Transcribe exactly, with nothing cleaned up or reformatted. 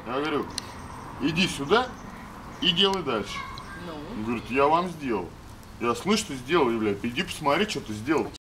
Я говорю, иди сюда и делай дальше. Ну? Он говорит, я вам сделал. Я слышь, ты сделал, блядь, иди посмотри, что ты сделал.